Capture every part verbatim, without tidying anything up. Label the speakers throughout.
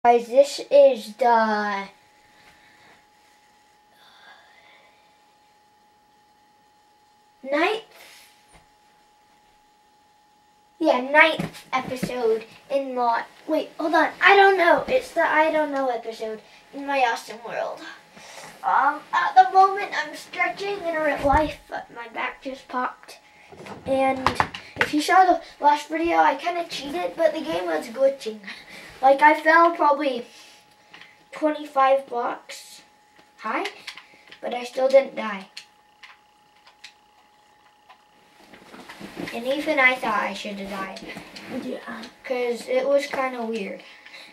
Speaker 1: Guys, this is the ninth, yeah, ninth episode in the, wait, hold on, I don't know, it's the I don't know episode in my awesome world. Um, at the moment I'm stretching in real life, but my back just popped. And if you saw the last video, I kind of cheated, but the game was glitching. Like, I fell probably twenty-five blocks high, but I still didn't die. And even I thought I should have died. Yeah. Because it was kind of weird.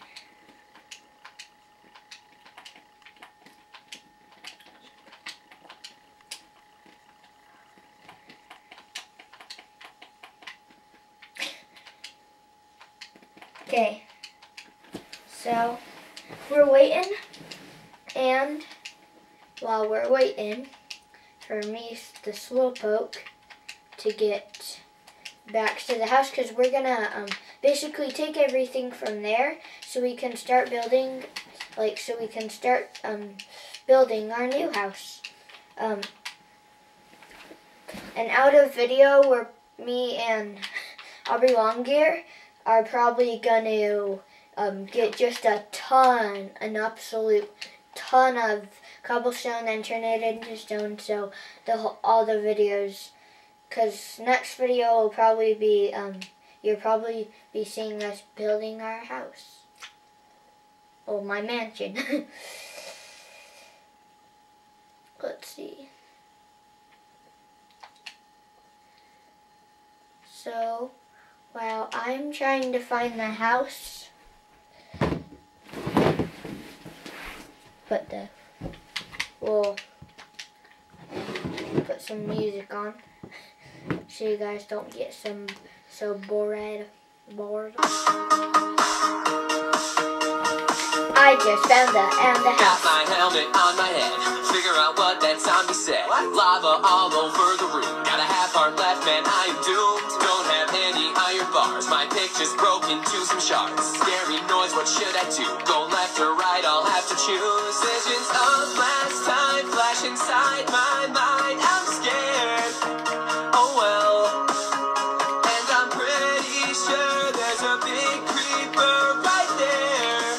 Speaker 1: Okay. So, we're waiting, and while we're waiting for me, the slowpoke, to get back to the house, because we're gonna um, basically take everything from there so we can start building, like, so we can start um, building our new house. Um, and out of video, where me and Aubrey Longgear are probably gonna Um, get just a ton, an absolute ton of cobblestone and turn it into stone, so the whole, all the videos, because next video will probably be, um, you'll probably be seeing us building our house. Well, my mansion. Let's see. So, while I'm trying to find the house, Put the, we'll put some music on so you guys don't get some so bored. Bored. I just found the and the house.
Speaker 2: Got my helmet on my head. Figure out what that zombie said. What? Lava all over the room. Got a half heart left, man. I am doomed. Don't have any iron bars. My picture's broken to some shards. Scary noise. What should I do? Go left or right? I'll have to choose. Visions of last time flash inside my mind. I'm scared. Oh well. And I'm pretty sure there's a big creeper right there.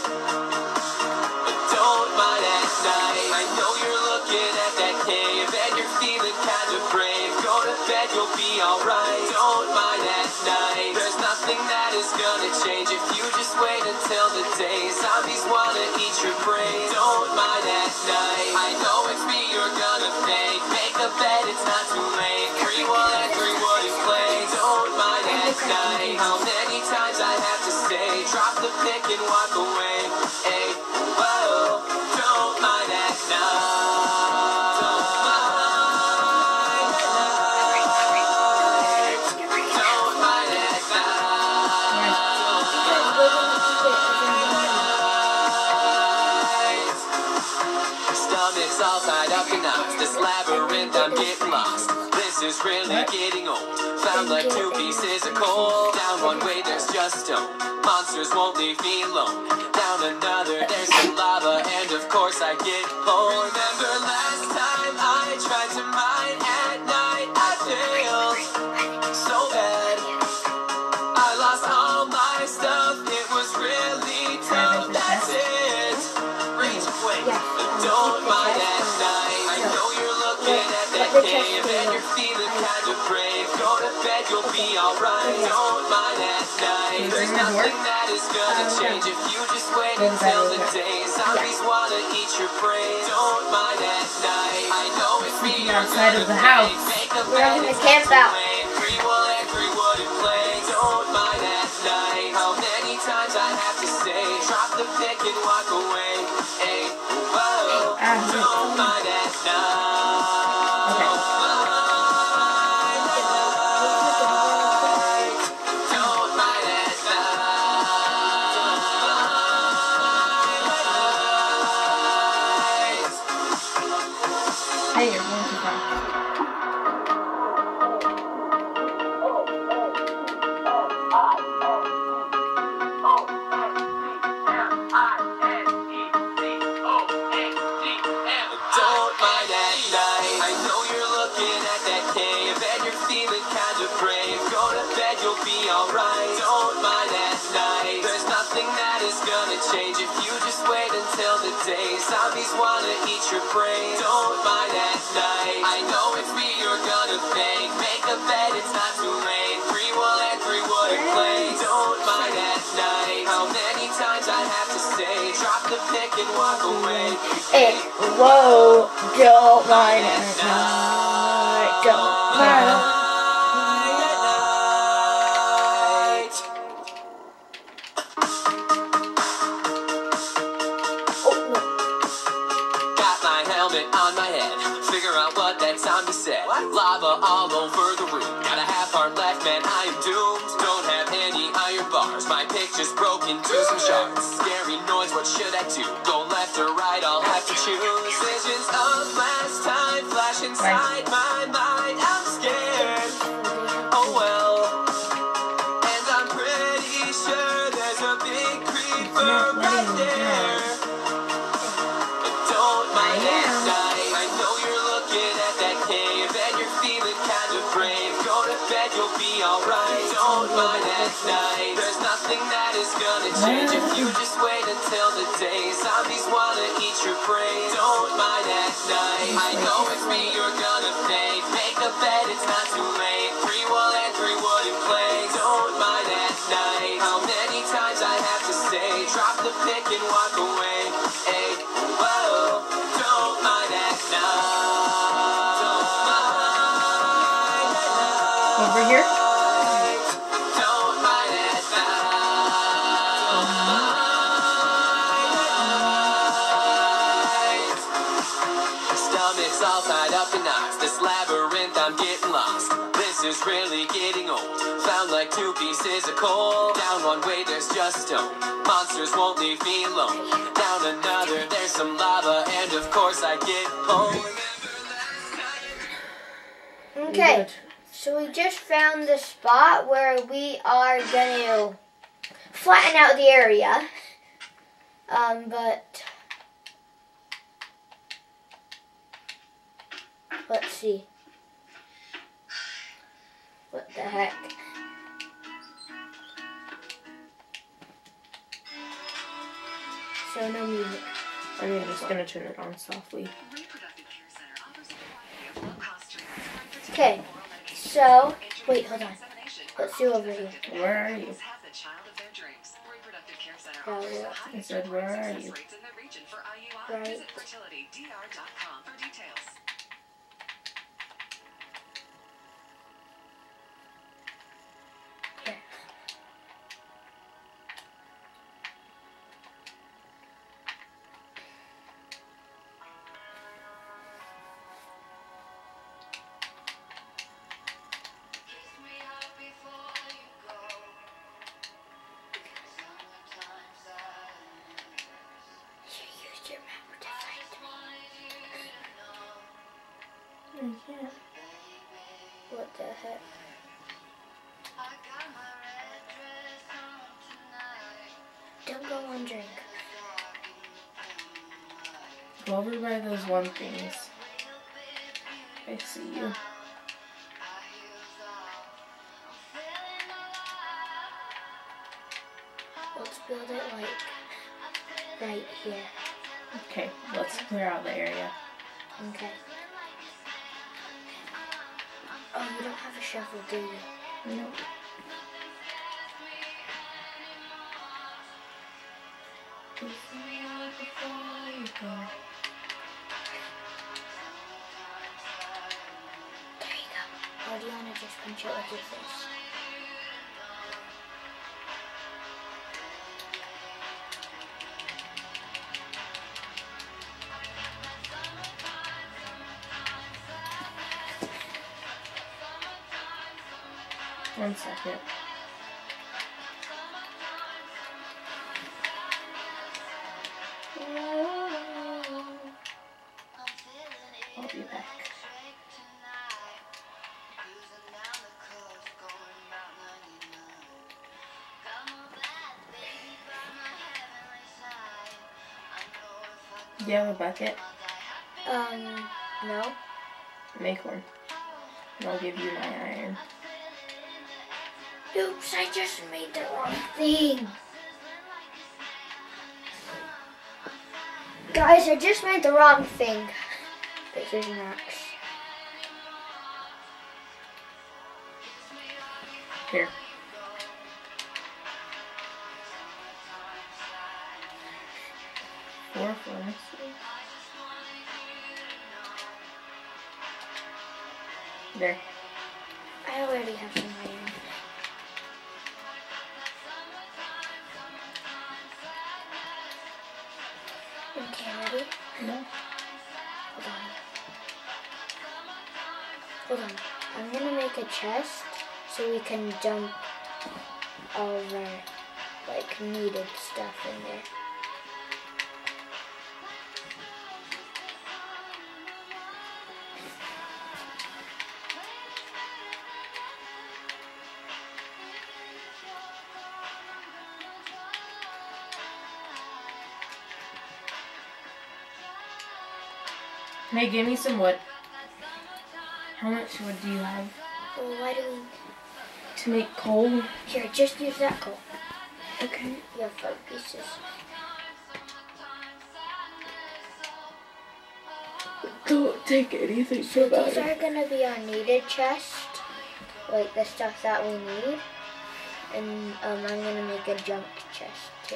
Speaker 2: Don't mind at night. I know you're looking at that cave and you're feeling kind of brave. Go to bed, you'll be alright. Don't mind at night. There's nothing that is gonna change if you just wait until the day. Zombies wanna eat your brain. Don't mind at night. I know it's me you're gonna thank. Make a bed, it's not too late. Three wool and three wooden planks. Don't mind at night. How many times I have to say, drop the pick and walk away. Hey, whoa, don't mind at night. Don't mind at night. Don't mind at night. Stomach's all tied up in knots. This labyrinth, I'm getting lost. This is really getting old. Found like two pieces of coal. Down one way, there's just stone. Monsters won't leave me alone. Down another, there's some lava. And of course I get cold. Remember last time I tried to mine at night? I failed so bad. I lost all my stuff. It was really tough. That's it. Reach away. Don't mind at night. I know you're looking at that cave and you're feeling kind of brave. Go to bed, you'll be alright. Don't mind at night. There's nothing that is gonna change if you just wait until the day. Zombies wanna eat your brain. Don't mind at night. I know it's me you're
Speaker 3: outside of the
Speaker 2: gonna
Speaker 3: house.
Speaker 2: thank. Make a
Speaker 1: We're
Speaker 2: bed,
Speaker 1: gonna
Speaker 2: it's
Speaker 1: camp
Speaker 2: not
Speaker 1: out.
Speaker 2: too late. Three wool and three wooden planks. Don't mind at night. How many times I have to say, drop the pick and walk away. Hey, whoa, don't mind at night. Don't mind at night.
Speaker 3: Hey, you're going too far.
Speaker 2: I gonna change if you just wait until the day. Zombies wanna eat your brain. Don't mind at night. I know it's me you're gonna thank. Make a bed, it's not too late. Three wool and three wooden planks. Don't mind at night. How many times I have to say, drop the pick and walk away.
Speaker 3: Hey, whoa, don't mind at night. Don't mind.
Speaker 2: On my head, figure out what that zombie said. What? Lava all over the room. Got a half heart left, man, I am doomed. Don't have any iron bars. My pick just broke into some shards. Scary noise, what should I do? Go left or right, I'll have to choose. Visions of last time flash inside my mind. I'm scared. Oh well. And I'm pretty sure there's a big creeper right there. Don't mind at night. I know you're looking at that cave and you're feeling kind of brave. Go to bed, you'll be alright. Don't mind at night. There's nothing that is gonna change if you just wait until the day. Zombies wanna eat your brain. Don't mind at night. I know it's me you're gonna thank. Make a bed, it's not too late. Three wool and three wooden planks. Don't mind at night. How many times I have to say, drop the pick and walk away. Hey, whoa, don't mind at night. Don't mind at night.
Speaker 3: Over here?
Speaker 2: Don't mind at night. Stomach's all tied up in knots. This labyrinth, I'm getting lost. This is really getting old. Found like two pieces of coal. Down one way, there's just stone. Monsters won't leave me alone. Down another, there's some lava. And of course I get home.
Speaker 1: Okay, so we just found the spot where we are going to flatten out the area. Um, but let's see. What the heck? So no music.
Speaker 3: I'm just gonna turn it on softly.
Speaker 1: Okay, so wait, hold on. Let's do over here.
Speaker 3: Where are you?
Speaker 1: Oh, yeah.
Speaker 3: I said, where are you?
Speaker 1: Right. Here. Use your mouth to fight me.
Speaker 3: I can't.
Speaker 1: What the heck? Don't go on drink.
Speaker 3: Go over by those one things. I see you.
Speaker 1: Let's build it like right here.
Speaker 3: Okay, let's clear out the area.
Speaker 1: Okay. Oh, you don't have a shovel, do you?
Speaker 3: No.
Speaker 1: There you go. Or do you want to just punch it with your fist?
Speaker 3: One second. I'll be back. Do you have a bucket?
Speaker 1: Um, no.
Speaker 3: Make one. And I'll give you my iron.
Speaker 1: Oops, I just made the wrong thing. Guys, I just made the wrong thing. But here's an axe.
Speaker 3: Here. Four furnaces. There.
Speaker 1: I already have some iron. Okay, ready?
Speaker 3: No.
Speaker 1: Hold on. Hold on. I'm gonna make a chest so we can dump all of our like needed stuff in there.
Speaker 3: Hey, give me some wood. How much wood do you have?
Speaker 1: Well, why do we...
Speaker 3: To make coal?
Speaker 1: Here, just use that coal.
Speaker 3: Okay.
Speaker 1: You have five pieces.
Speaker 3: Don't take anything
Speaker 1: So
Speaker 3: from
Speaker 1: these
Speaker 3: that.
Speaker 1: are gonna be our needed chest, like the stuff that we need. And um, I'm gonna make a junk chest too.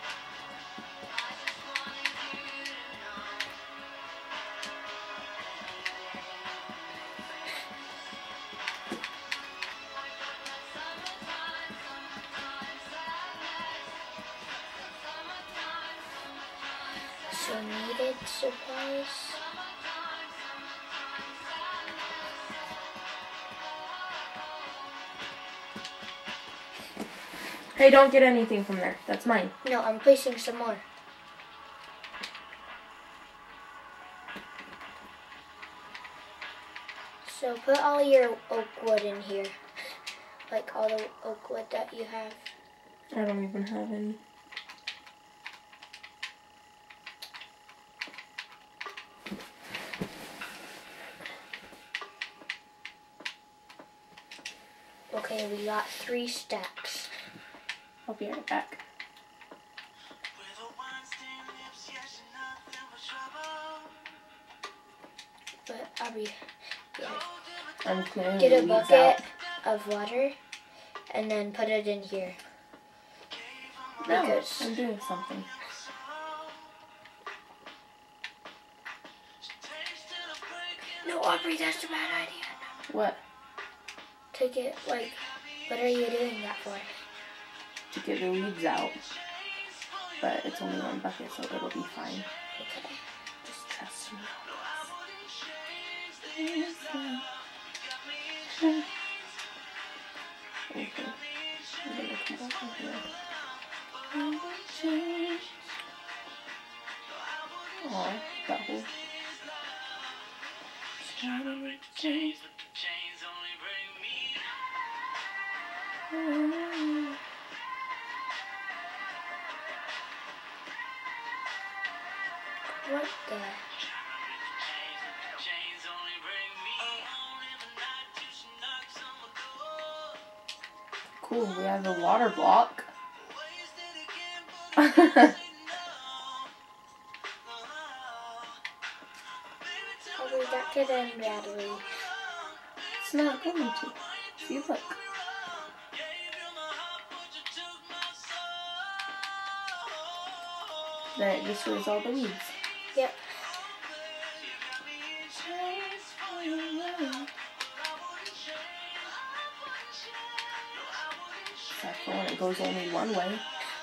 Speaker 1: So needed supplies.
Speaker 3: Hey, don't get anything from there. That's mine.
Speaker 1: No, I'm placing some more. So put all your oak wood in here. Like all the oak wood that you have.
Speaker 3: I don't even have any.
Speaker 1: Okay, we got three stacks.
Speaker 3: I'll be right back.
Speaker 1: But I'll be get,
Speaker 3: I'm clearing
Speaker 1: get
Speaker 3: the
Speaker 1: a
Speaker 3: weeds
Speaker 1: bucket
Speaker 3: out.
Speaker 1: of water and then put it in here.
Speaker 3: No,
Speaker 1: Because
Speaker 3: I'm doing something.
Speaker 1: no, Aubrey, that's a bad idea.
Speaker 3: What?
Speaker 1: To get like, what are you doing that for?
Speaker 3: To get the weeds out. But it's only one bucket, so it'll be fine.
Speaker 1: Okay.
Speaker 3: Just trust me. Okay. I'm gonna come back in here. Aw, that hole.
Speaker 1: What the?
Speaker 3: Cool, we have a water block.
Speaker 1: Aubrey, that could end badly.
Speaker 3: It's not going to. See, look. Then it destroys all the weeds.
Speaker 1: Yep.
Speaker 3: Except for when it goes only one way.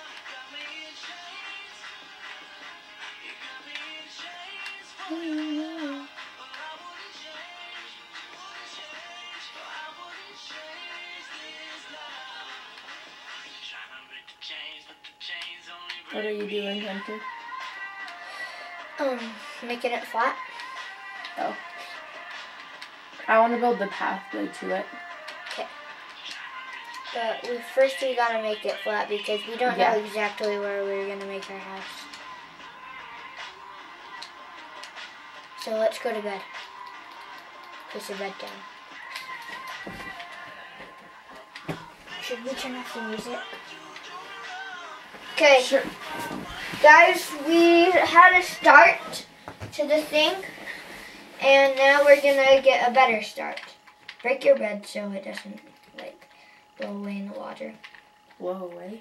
Speaker 3: What are you doing, Hunter?
Speaker 1: Um, making it flat.
Speaker 3: Oh. I want to build the pathway to it.
Speaker 1: Okay. But we, first we gotta make it flat because we don't
Speaker 3: Yeah.
Speaker 1: know exactly where we're gonna make our house. So let's go to bed. Put the bed down. Should we turn off the music? Okay.
Speaker 3: Sure.
Speaker 1: Guys, we had a start to the thing, and now we're gonna get a better start. Break your bed so it doesn't, like, blow away in the water.
Speaker 3: Blow away?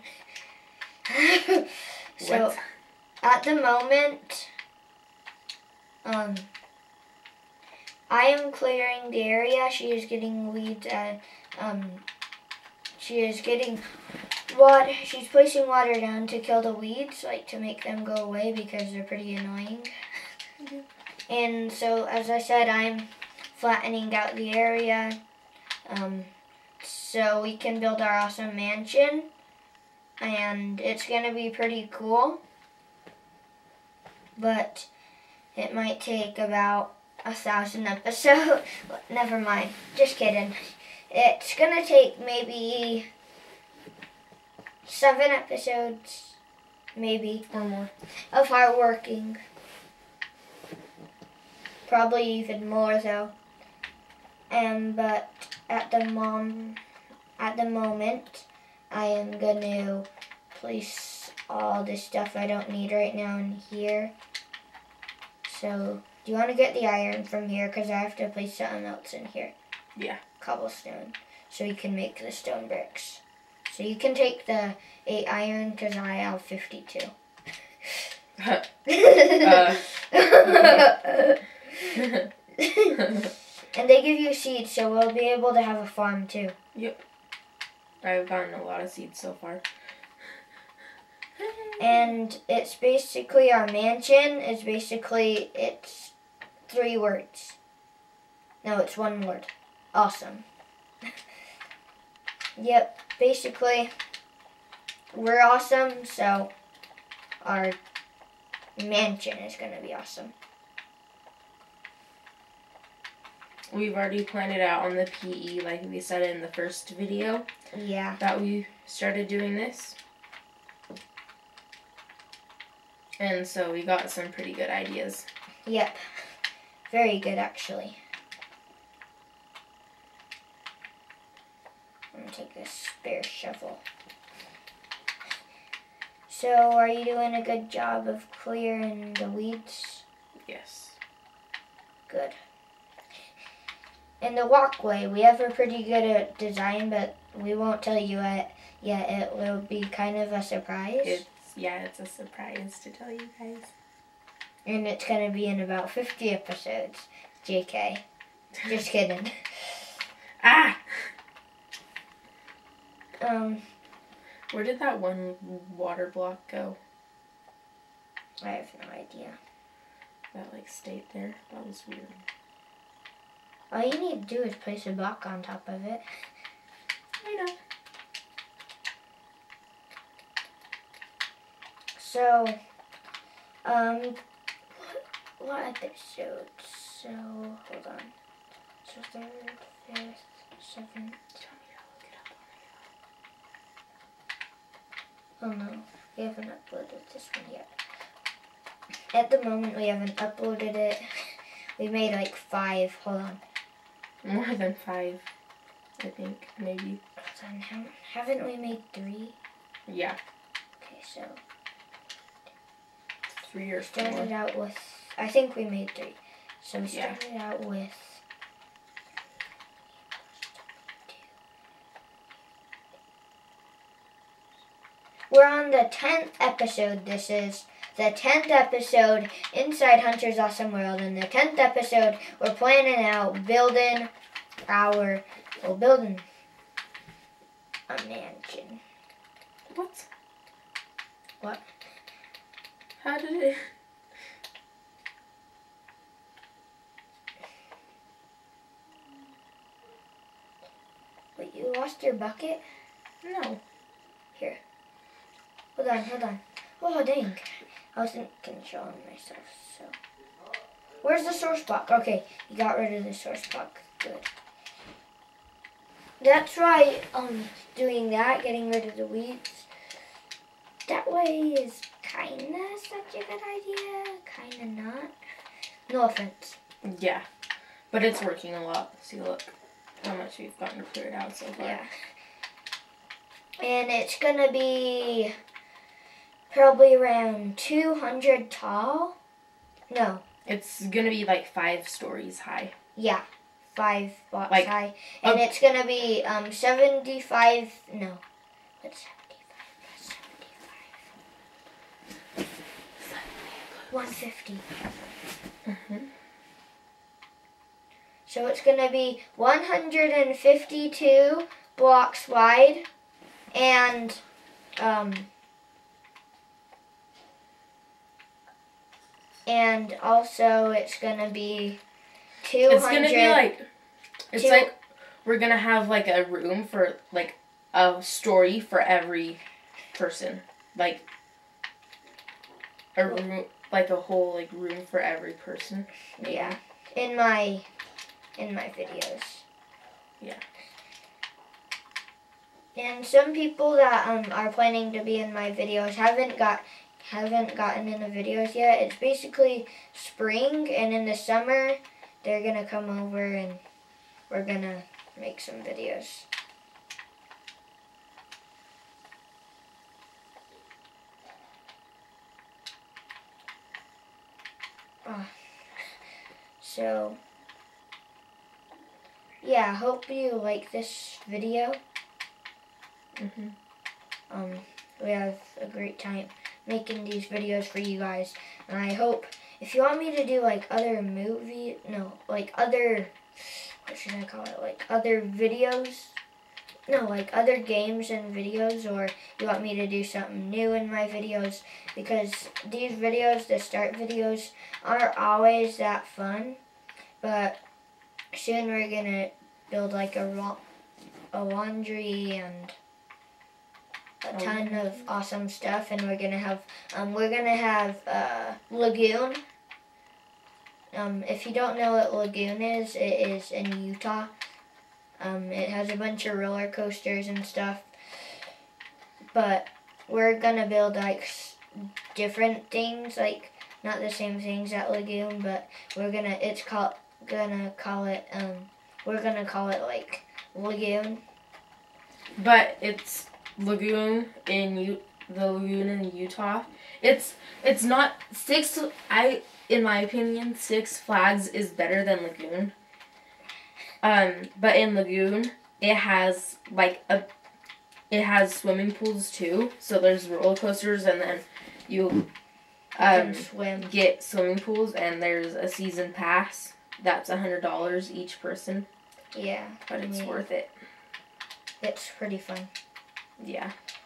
Speaker 1: So,
Speaker 3: What?
Speaker 1: at the moment, um, I am clearing the area. She is getting weeds. Uh, um, she is getting water. She's placing water down to kill the weeds, like to make them go away because they're pretty annoying. Mm-hmm. And so, as I said, I'm flattening out the area, um, so we can build our awesome mansion, and it's gonna be pretty cool. But it might take about a thousand episodes. Never mind. Just kidding. It's gonna take maybe seven episodes, maybe,
Speaker 3: Or more.
Speaker 1: of hard working. Probably even more though. Um, but at the mom, at the moment, I am gonna place all the stuff I don't need right now in here. So, do you want to get the iron from here? Because I have to place something else in here.
Speaker 3: Yeah.
Speaker 1: Cobblestone. So we can make the stone bricks. So you can take the eight iron because I have fifty-two.
Speaker 3: uh.
Speaker 1: And they give you seeds, so we'll be able to have a farm too.
Speaker 3: Yep. I've gotten a lot of seeds so far.
Speaker 1: And it's basically our mansion. It's basically, it's three words. No, it's one word. Awesome. Yep, basically, we're awesome, so our mansion is going to be awesome.
Speaker 3: We've already planned it out on the P E, like we said in the first video.
Speaker 1: Yeah.
Speaker 3: That we started doing this. And so we got some pretty good ideas.
Speaker 1: Yep. Very good, actually. I'm going to take this spare shovel. So, are you doing a good job of clearing the weeds?
Speaker 3: Yes.
Speaker 1: Good. In the walkway, we have a pretty good uh, design, but we won't tell you it yet. It will be kind of a surprise.
Speaker 3: It's, yeah, it's a surprise to tell you guys.
Speaker 1: And it's going to be in about fifty episodes. J K. Just kidding.
Speaker 3: Ah!
Speaker 1: Um,
Speaker 3: Where did that one water block go?
Speaker 1: I have no idea.
Speaker 3: That, like, stayed there? That was weird.
Speaker 1: All you need to do is place a block on top of it.
Speaker 3: I know.
Speaker 1: So, um, what, what episode? So, hold on. So, third, fifth, seventh. Oh no, we haven't uploaded this one yet. At the moment, we haven't uploaded it. We made like five. Hold on.
Speaker 3: More than five, I think, maybe.
Speaker 1: Hold on. Haven't we made three?
Speaker 3: Yeah.
Speaker 1: Okay, so.
Speaker 3: Three or four.
Speaker 1: Started out with, I think we made three. So we
Speaker 3: Yeah.
Speaker 1: started out with. We're on the tenth episode. This is the tenth episode inside Hunter's Awesome World. In the tenth episode, we're planning out building our, well, building a mansion.
Speaker 3: What?
Speaker 1: What?
Speaker 3: How did it...
Speaker 1: Wait, you lost your bucket?
Speaker 3: No.
Speaker 1: Here. Hold on, hold on. Oh, dang. I wasn't controlling myself, so. Where's the source block? Okay, you got rid of the source block. Good. That's right, um, doing that, getting rid of the weeds. That way is kinda such a good idea, kinda not. No offense.
Speaker 3: Yeah. But it's working a lot. See, look how much we've gotten cleared out so far.
Speaker 1: Yeah. And it's gonna be probably around two hundred tall. No.
Speaker 3: It's gonna be like five stories high.
Speaker 1: Yeah, five blocks
Speaker 3: Like,
Speaker 1: high, and
Speaker 3: uh,
Speaker 1: it's gonna be um seventy-five. No, what's seventy-five plus seventy-five? one fifty.
Speaker 3: Mm-hmm.
Speaker 1: So it's gonna be one hundred fifty-two blocks wide, and um. And also, it's gonna be two hundred.
Speaker 3: It's gonna be like, it's
Speaker 1: two-
Speaker 3: like we're gonna have like a room for like a story for every person, like a room, like a whole like room for every person. Maybe.
Speaker 1: Yeah, in my in my videos.
Speaker 3: Yeah.
Speaker 1: And some people that um are planning to be in my videos haven't got. haven't gotten in the videos yet. It's basically spring, and in the summer they're gonna come over and we're gonna make some videos. Oh. So yeah, hope you like this video.
Speaker 3: Mm-hmm.
Speaker 1: Um, we have a great time making these videos for you guys, and I hope if you want me to do like other movie no like other what should I call it like other videos no like other games and videos, or you want me to do something new in my videos, because these videos, the start videos, aren't always that fun, but soon we're gonna build like a, ro- a laundry and a ton of awesome stuff, and we're gonna have um we're gonna have uh lagoon. Um, if you don't know what lagoon is, it is in Utah. Um, it has a bunch of roller coasters and stuff. But we're gonna build like s- different things, like not the same things at lagoon, but we're gonna it's called gonna call it um we're gonna call it like lagoon.
Speaker 3: But it's lagoon in U- the lagoon in Utah. It's it's not Six. I in my opinion, Six Flags is better than lagoon. Um, but in lagoon, it has like a it has swimming pools too. So there's roller coasters, and then you
Speaker 1: You
Speaker 3: um
Speaker 1: can swim.
Speaker 3: get swimming pools, and there's a season pass that's a hundred dollars each person.
Speaker 1: Yeah,
Speaker 3: But it's
Speaker 1: yeah.
Speaker 3: worth it.
Speaker 1: It's pretty fun.
Speaker 3: Yeah.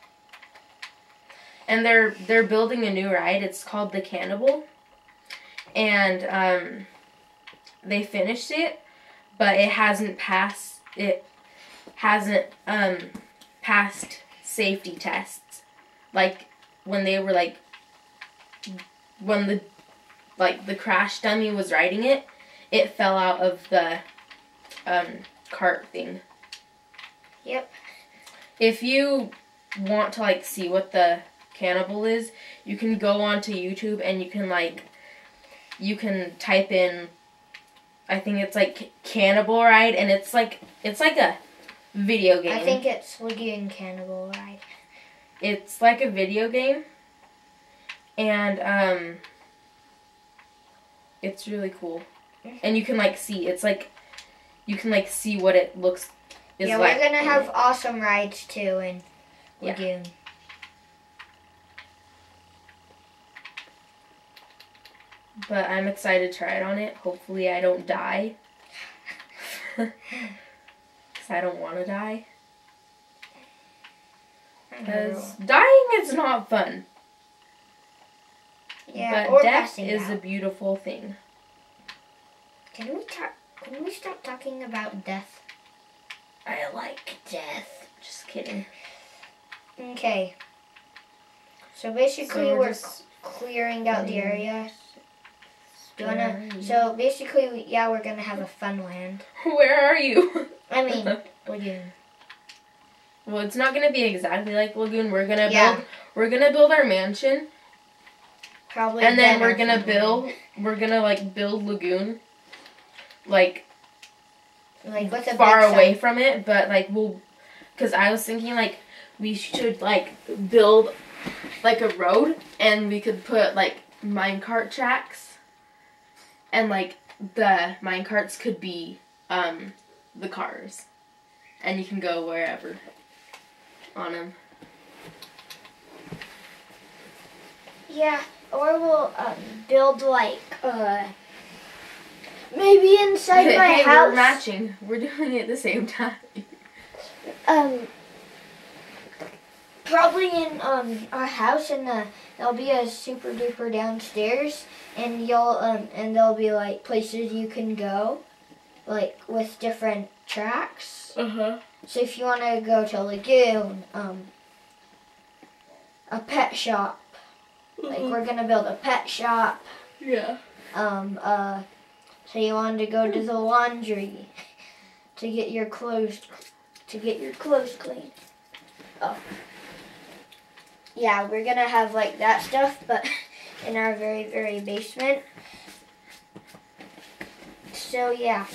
Speaker 3: And they're they're building a new ride. It's called the Cannibal. And um, they finished it, but it hasn't passed it hasn't um, passed safety tests. Like when they were like when the like the crash dummy was riding it, it fell out of the um, cart thing.
Speaker 1: Yep.
Speaker 3: If you want to like see what the Cannibal is, you can go onto YouTube and you can like you can type in, I think it's like Cannibal Ride, and it's like it's like a video game.
Speaker 1: I think it's Lagoon Cannibal Ride.
Speaker 3: It's like a video game, and um it's really cool. And you can like see it's like you can like see what it looks is
Speaker 1: Yeah,
Speaker 3: like.
Speaker 1: we're gonna have awesome rides too in
Speaker 3: Yeah.
Speaker 1: Lagoon.
Speaker 3: But I'm excited to ride on it. Hopefully I don't die. Because I don't want to die. Because dying is not fun.
Speaker 1: Yeah,
Speaker 3: but
Speaker 1: or
Speaker 3: death
Speaker 1: passing
Speaker 3: is
Speaker 1: out.
Speaker 3: a beautiful thing.
Speaker 1: Can we talk? Can we stop talking about death?
Speaker 3: I like death. Just kidding.
Speaker 1: Okay. So basically,
Speaker 3: So
Speaker 1: we're,
Speaker 3: we're just-
Speaker 1: c- clearing out the area. Do you wanna?
Speaker 3: Where are you?
Speaker 1: So basically, we, yeah, we're gonna have a fun land.
Speaker 3: Where are you?
Speaker 1: I mean, Lagoon.
Speaker 3: Well, it's not gonna be exactly like Lagoon. We're gonna
Speaker 1: Yeah.
Speaker 3: build. We're gonna build our mansion,
Speaker 1: Probably.
Speaker 3: and then we're
Speaker 1: our
Speaker 3: gonna
Speaker 1: fun
Speaker 3: build.
Speaker 1: land.
Speaker 3: We're gonna like build Lagoon, like
Speaker 1: like with a
Speaker 3: far
Speaker 1: big
Speaker 3: away
Speaker 1: sign.
Speaker 3: from it. But like we'll, because I was thinking like we should like build like a road, and we could put like minecart tracks, and like the minecarts could be um, the cars, and you can go wherever on them.
Speaker 1: Yeah, or we'll um, build like uh, maybe inside my
Speaker 3: hey,
Speaker 1: house.
Speaker 3: We're matching. We're doing it at the same time.
Speaker 1: Um, probably in um our house, and the there'll be a super duper downstairs, and you'll um and there'll be like places you can go, like with different tracks.
Speaker 3: Uh huh.
Speaker 1: So if you want to go to Lagoon, um, a pet shop, like we're gonna build a pet shop.
Speaker 3: Yeah.
Speaker 1: Um, uh, so you wanted to go to the laundry to get your clothes to get your clothes clean. Oh. Yeah, we're gonna have like that stuff, but in our very, very basement. So yeah.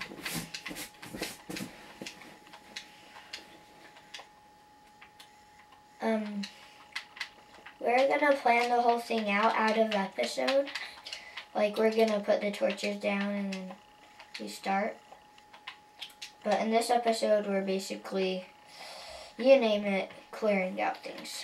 Speaker 1: Um, we're gonna plan the whole thing out out of episode. Like, we're gonna put the torches down and then we start. But in this episode, we're basically, you name it, clearing out things.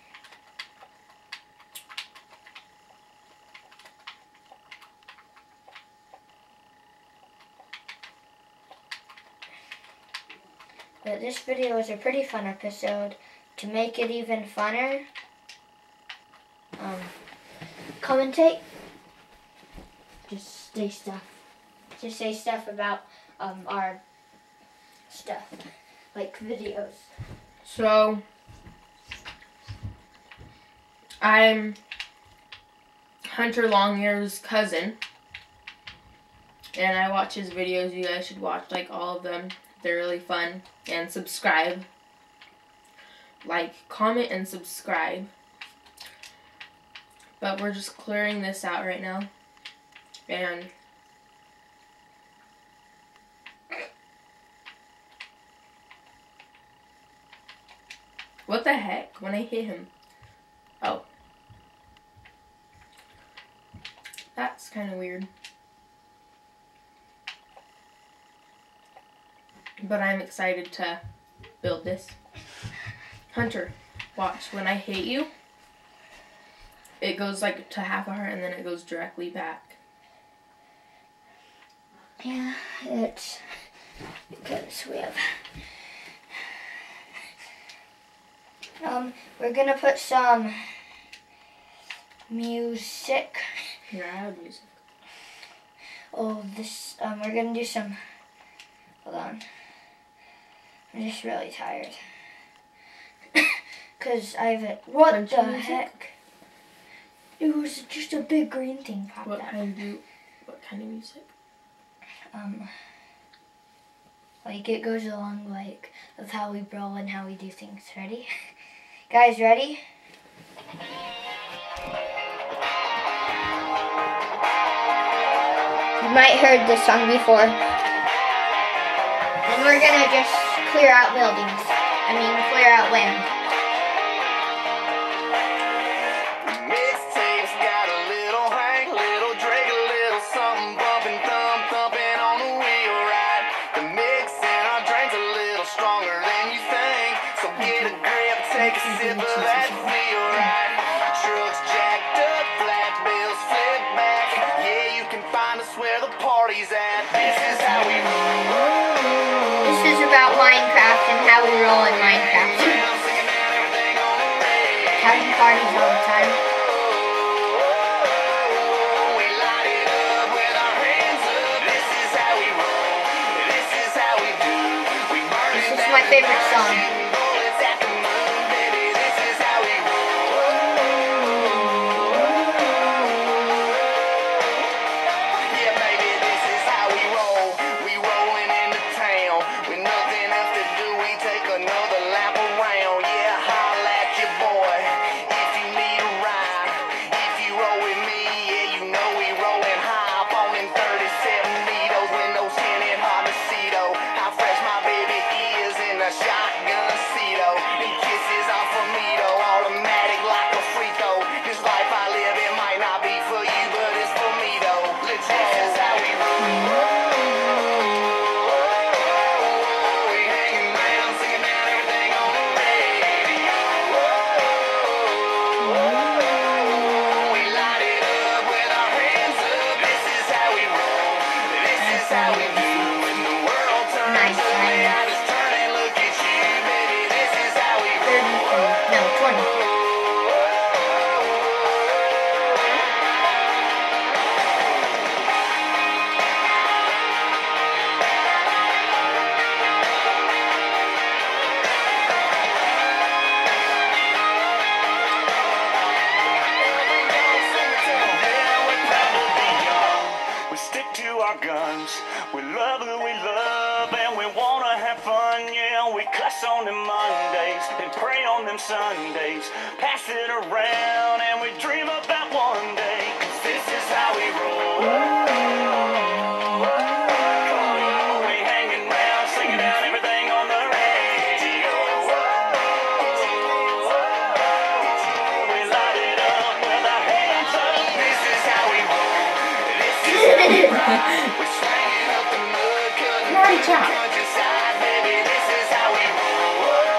Speaker 1: But this video is a pretty fun episode. To make it even funner, um, commentate. Just say stuff. Just say stuff about um, our stuff, like videos.
Speaker 3: So, I'm Hunter Longear's cousin, and I watch his videos. You guys should watch like all of them. They're really fun. And subscribe. Like, comment, and subscribe. But we're just clearing this out right now. And what the heck? When I hit him. Oh. That's kind of weird. But I'm excited to build this. Hunter, watch. When I hit you, it goes like to half a heart and then it goes directly back.
Speaker 1: Yeah, it's because we have... Um, we're gonna put some music.
Speaker 3: Here, I have music.
Speaker 1: Oh, this, um, we're gonna do some, hold on. I'm just really tired. Cause I've, what
Speaker 3: Country
Speaker 1: the
Speaker 3: music?
Speaker 1: heck? It was just a big green thing popped
Speaker 3: What
Speaker 1: up.
Speaker 3: kind do? What kind of music?
Speaker 1: Um, like it goes along like of how we brawl and how we do things. Ready? Guys, ready? You might heard this song before. And we're gonna just clear out buildings. I mean, clear out land.
Speaker 2: Mixtapes got a little Hank, little Drake, a little something bumping, thumb thumping on the wheel ride. The mix in our drinks a little stronger than you think. So get a grip, take a sip of that feel right. Trucks jacked up, flat bills flip back. Yeah, you can find us where the party's at. This is how we roll.
Speaker 1: This is about Minecraft and how we roll in Minecraft. Having parties all the time.
Speaker 2: We light it up with our hands up. This is how we roll. This is how we do. We burn
Speaker 1: This
Speaker 2: it
Speaker 1: is
Speaker 2: down
Speaker 1: my favorite
Speaker 2: and
Speaker 1: song.
Speaker 2: shooting bullets at the moon, baby. This is how we roll. Yeah, baby, this is how we roll. We rolling into town with nothing else to do. We take another lap around. Yeah, holla at your boy if you need a ride. If you roll with me, yeah, you know we rolling high. Up on in thirty-seven needles, windows tinted, hard to see though. How fresh my baby is in the shotgun
Speaker 4: our guns. We love who we love and we wanna have fun, yeah. We cuss on them Mondays and pray on them Sundays. Pass it around and we dream about one day. 'Cause this is how we roll. We hanging round, singing out everything on the radio. We light it up with our hands up. This is how we roll. This is how we ride. We're swinging up the mud, cutting
Speaker 3: Marty
Speaker 4: through the
Speaker 3: Chop.
Speaker 4: countryside, baby. This is how we roll.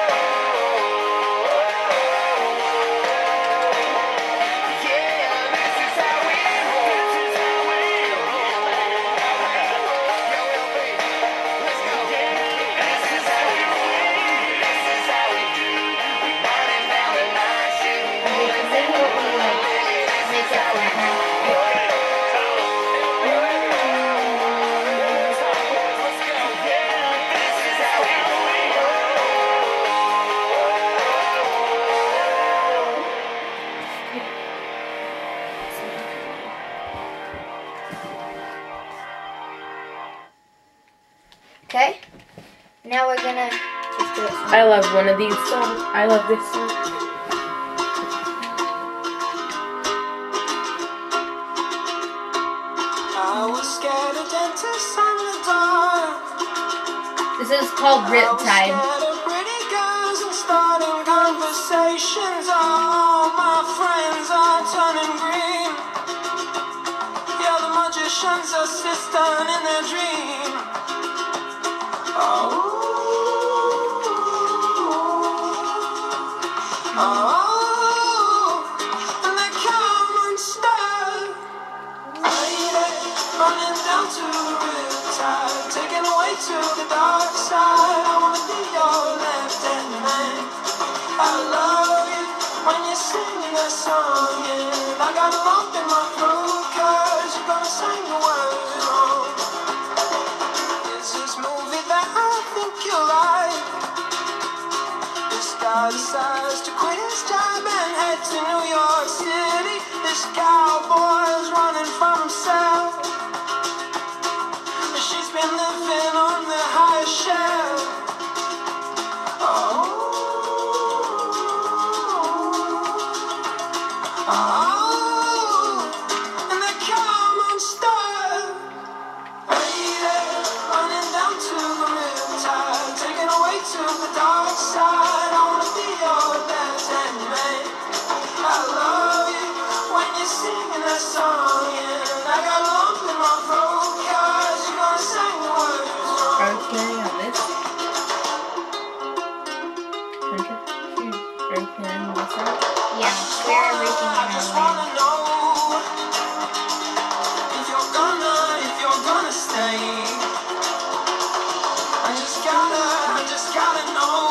Speaker 4: Yeah, this is how we roll. This is how we roll. Yo, L B, let's go. Yeah, this is how we roll. This is how we do. We burning down the night, shooting bullets in the moonlight. This is how we roll. Let's go. Yeah, this is how we roll.
Speaker 1: Okay? Now we're gonna just do it.
Speaker 3: I love one of these songs. I love this song.
Speaker 2: I was scared of dentists in the dark.
Speaker 3: This is called
Speaker 2: I was
Speaker 3: Riptide.
Speaker 2: scared of pretty girls and starting conversations. All my friends are turning green. Yeah, the magician's assistant in their dream. Oh, oh, and they come unstuck. Running down to the riptide, taken away to the dark side. I wanna be your left-hand man. I love you when you're singing that song, and I got a lump in my throat 'cause you're gonna sing the words wrong. It's this movie that I think you like. This guy decides to quit his job and head to New York City. This cowboy's running from himself. She's been living on the highest shelf. Oh, oh, and they come unstuck. Lady, running down to the riptide, taken away to the dark side. I wanna be your left-hand man. I love you when you're singing that song, and I got a lump in my throat 'cause you're gonna sing the words wrong.
Speaker 3: Are you carrying on this? Hunter? Are you carrying on this side?
Speaker 1: Yeah, clear everything
Speaker 2: I
Speaker 1: in
Speaker 2: just
Speaker 1: our way.
Speaker 2: wanna know if you're gonna, if you're gonna stay. I just gotta, I just gotta know.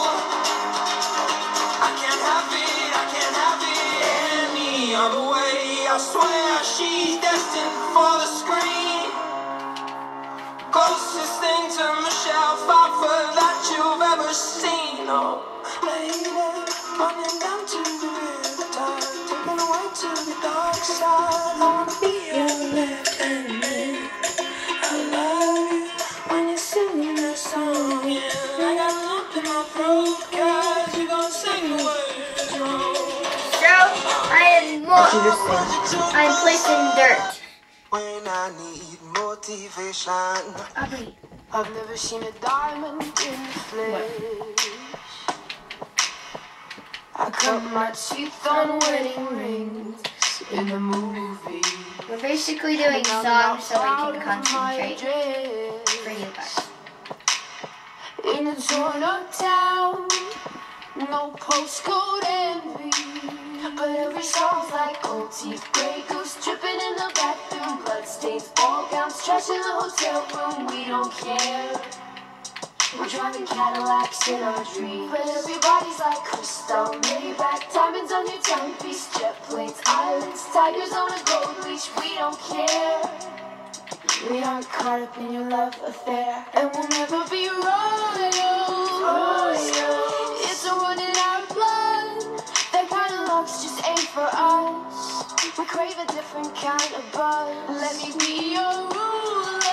Speaker 2: I can't have it, I can't have it any other way. I swear she's destined for the screen. Closest thing to Michelle Pfeiffer that you've ever seen. Oh, lady, running down to the riptide, taken away to the dark side. I wanna be your left-hand man. I love you when you're singing that song. Yeah, I got a lump in my throat 'cause you're gonna sing the words wrong.
Speaker 1: So, I am more.
Speaker 3: You just sing.
Speaker 1: I'm placing dirt.
Speaker 2: When I need motivation,
Speaker 1: Aubrey.
Speaker 2: I've never seen a diamond in the flesh. I cut my teeth on wedding rings in the movie.
Speaker 1: We're basically doing songs so we can concentrate for you guys.
Speaker 2: In a torn up town, no postcode envy, but every song's like old teeth, Grey Goose dripping in the bathroom, bloodstains, ball gowns, trash in the hotel room. We don't care. We're driving Cadillacs in our dreams, but everybody's like crystal, Maybach, diamonds on your timepiece, jet planes, islands, tigers on a gold leash. We don't care. We aren't caught up in your love affair, and we'll never be royals. Royals. It's a running our blood. That kind of luck's just ain't for us. We crave a different kind of buzz. Let me be your ruler.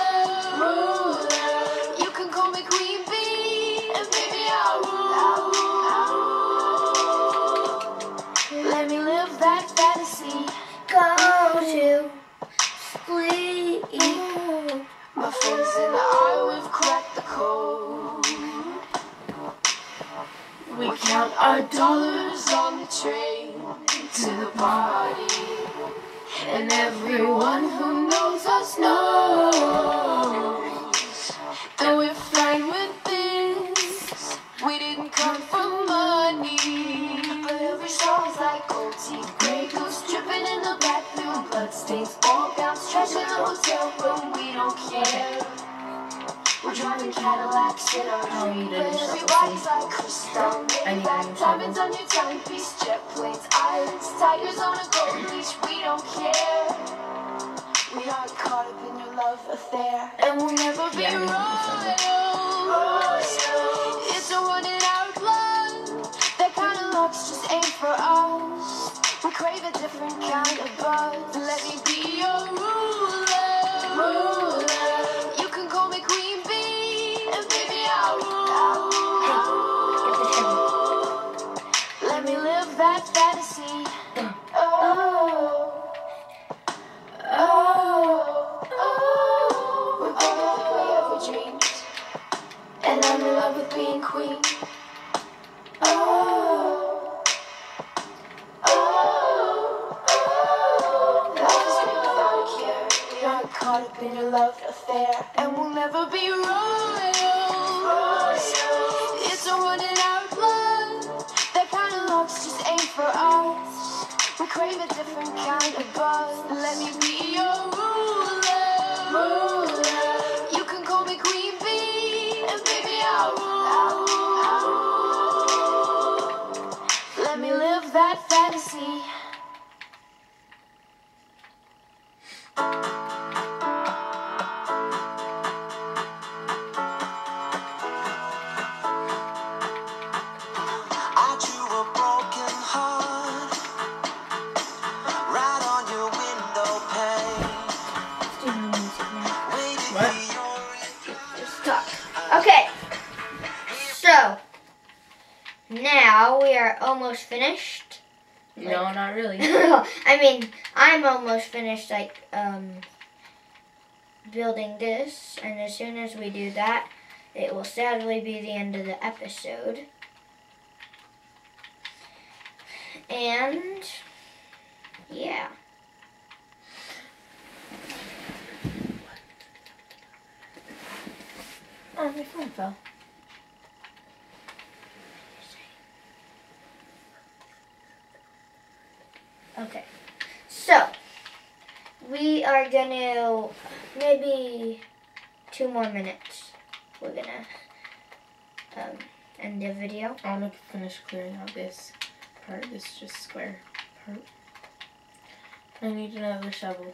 Speaker 2: ruler. You can call me Queen Bee, and baby I'll rule. Let me live that fantasy.
Speaker 1: Go to sleep.
Speaker 2: My friends and I, we've cracked the code. We count our dollars on the train to the party. And everyone who knows us knows that we're fine with this. We didn't come for money. But every song's like gold teeth, Grey Goose dripping in the bathroom, bloodstains, ball gowns, trash in the hotel room. We don't care. We're driving Cadillacs in our
Speaker 3: Oh, you
Speaker 2: dreams.
Speaker 3: didn't
Speaker 2: But
Speaker 3: show
Speaker 2: everybody's
Speaker 3: us.
Speaker 2: like crystal,
Speaker 3: I need
Speaker 2: Maybach,
Speaker 3: to
Speaker 2: diamonds on your timepiece, jet planes, islands, tigers on a gold leash. We don't care. We aren't caught up in your love affair, and we'll never be
Speaker 3: Yeah, I didn't
Speaker 2: royal. It's a one in our blood. That kind of luck's just ain't for us. We crave a different kind of buzz. Let me be your ruler. Ruler. You can call me Queen Bee, and baby I'll rule. Let me live that fantasy. Oh. Oh, oh, we're both the play of our dreams, and I'm in love with being queen. Oh, oh, oh, life is great without a care. We aren't caught up in your love affair, and we'll never be royal. It's a one in our blood. That kind of luck's just ain't for us. We crave a different kind of buzz. Let me be your ruler. Ruler. You can call me Queen Bee, and baby I'll rule. Let me live that fantasy.
Speaker 4: I drew a broken heart right on your window pane. Waiting
Speaker 3: What?
Speaker 4: for your
Speaker 1: Just talk. Okay. So now we are almost finished.
Speaker 3: No, not really.
Speaker 1: I mean, I'm almost finished, like, um, building this, and as soon as we do that, it will sadly be the end of the episode. And, yeah.
Speaker 3: Oh, my phone fell.
Speaker 1: Okay. So, we are gonna, maybe two more minutes. We're gonna um, end the video.
Speaker 3: I want to finish clearing out this part, this just square part. I need another shovel.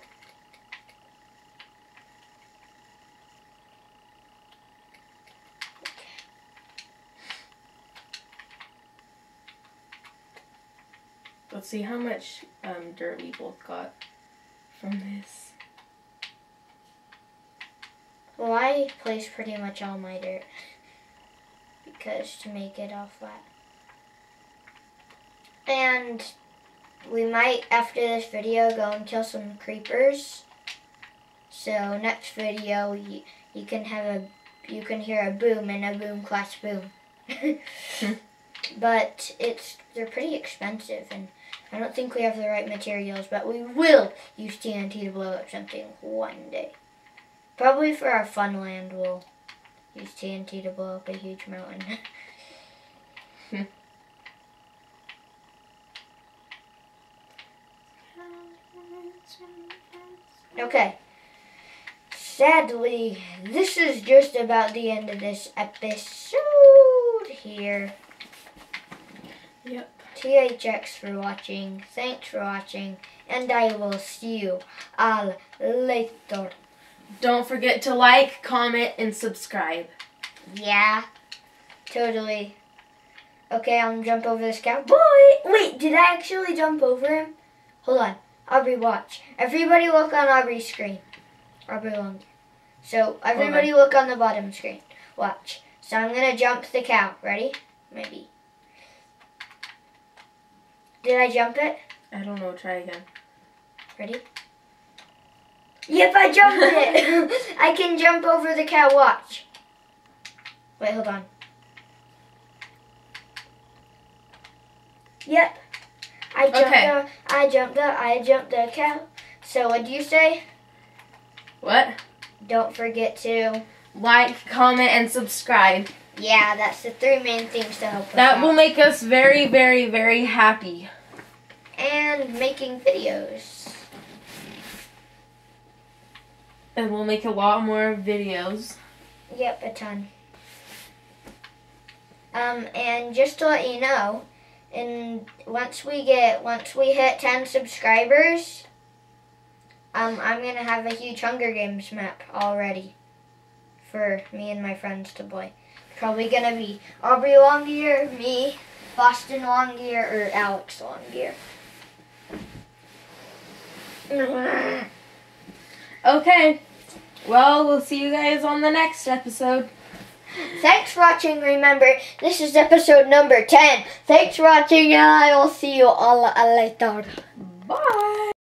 Speaker 3: Let's see how much um, dirt we both got from this.
Speaker 1: Well, I placed pretty much all my dirt because to make it all flat. And we might, after this video, go and kill some creepers. So next video, you, you can have a, you can hear a boom and a boom clash boom. But it's, they're pretty expensive, and I don't think we have the right materials, but we will use T N T to blow up something one day. Probably for our fun land, we'll use T N T to blow up a huge mountain. Okay. Sadly, this is just about the end of this episode here.
Speaker 3: Yep.
Speaker 1: T H X for watching. Thanks for watching. And I will see you all later.
Speaker 3: Don't forget to like, comment, and subscribe.
Speaker 1: Yeah. Totally. Okay, I'm gonna jump over this cow. Boy! Wait, did I actually jump over him? Hold on. Aubrey, watch. Everybody look on Aubrey's screen. Aubrey Longer. So everybody look on the bottom screen. Watch. So I'm gonna jump the cow. Ready? Maybe. Did I jump it?
Speaker 3: I don't know. Try again.
Speaker 1: Ready? Yep, I jumped it. I can jump over the cow. Watch. Wait, hold on. Yep. I jumped
Speaker 3: Okay.
Speaker 1: the, I jumped the, I jumped the cow. So what do you say?
Speaker 3: What?
Speaker 1: Don't forget to.
Speaker 3: Like, comment, and subscribe.
Speaker 1: Yeah, that's the three main things to help us
Speaker 3: That
Speaker 1: out.
Speaker 3: will make us very, very, very happy.
Speaker 1: And making videos.
Speaker 3: And we'll make a lot more videos.
Speaker 1: Yep, a ton. Um, and just to let you know, and once we get once we hit ten subscribers, um, I'm gonna have a huge Hunger Games map already for me and my friends to play. Probably gonna be Aubrey Longyear, me, Boston Longyear, or Alex Longyear.
Speaker 3: Okay. Well, we'll see you guys on the next episode.
Speaker 1: Thanks for watching. Remember, this is episode number ten. Thanks for watching, and I will see you all later.
Speaker 3: Bye.